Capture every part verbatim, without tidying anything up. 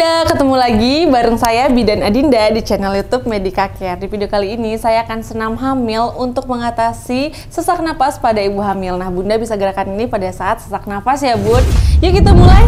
Bunda, ketemu lagi bareng saya Bidan Adinda di channel YouTube Medica Care. Di video kali ini saya akan senam hamil untuk mengatasi sesak napas pada ibu hamil. Nah, Bunda bisa gerakan ini pada saat sesak napas ya, Bun. Yuk kita mulai.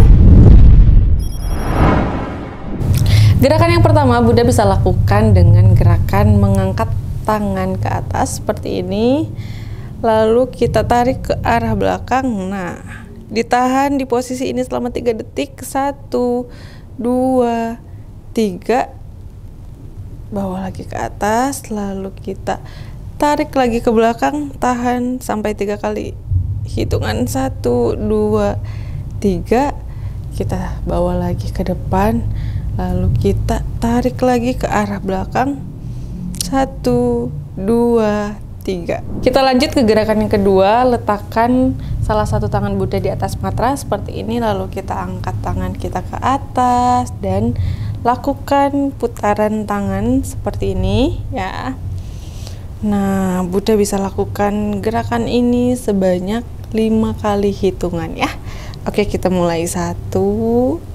Gerakan yang pertama Bunda bisa lakukan dengan gerakan mengangkat tangan ke atas seperti ini. Lalu kita tarik ke arah belakang. Nah, ditahan di posisi ini selama tiga detik. Satu, dua, tiga. Bawa lagi ke atas. Lalu kita tarik lagi ke belakang. Tahan sampai tiga kali. Hitungan satu, dua, tiga. Kita bawa lagi ke depan. Lalu kita tarik lagi ke arah belakang. Satu, dua, tiga. Kita lanjut ke gerakan yang kedua. Letakkan salah satu tangan Bunda di atas matras seperti ini, lalu kita angkat tangan kita ke atas dan lakukan putaran tangan seperti ini ya. Nah, Bunda bisa lakukan gerakan ini sebanyak lima kali hitungan ya. Oke, kita mulai. Satu,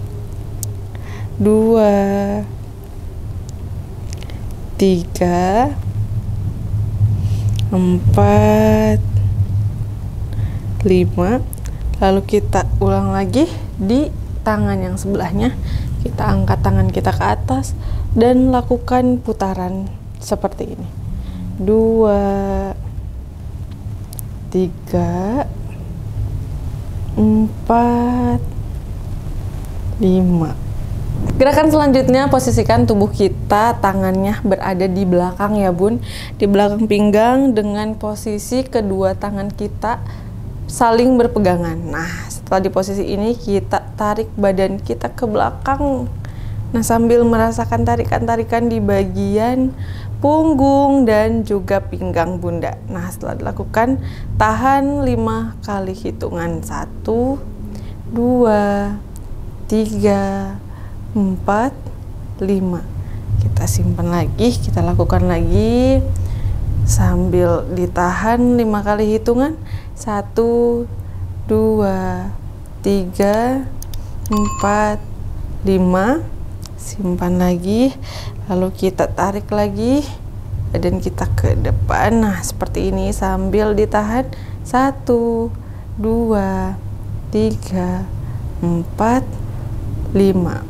dua, tiga, empat, lima. Lalu kita ulang lagi di tangan yang sebelahnya. Kita angkat tangan kita ke atas dan lakukan putaran seperti ini. Dua, tiga, empat, lima. Gerakan selanjutnya, posisikan tubuh kita, tangannya berada di belakang ya Bun, di belakang pinggang dengan posisi kedua tangan kita saling berpegangan. Nah, setelah di posisi ini kita tarik badan kita ke belakang. Nah, sambil merasakan tarikan-tarikan di bagian punggung dan juga pinggang Bunda. Nah, setelah dilakukan, tahan lima kali hitungan. Satu, dua, tiga, empat, lima. Kita simpan lagi, kita lakukan lagi sambil ditahan lima kali hitungan. Satu, dua, tiga, empat, lima. Simpan lagi, lalu kita tarik lagi badan kita ke depan. Nah, seperti ini sambil ditahan. Satu, dua, tiga, empat, lima.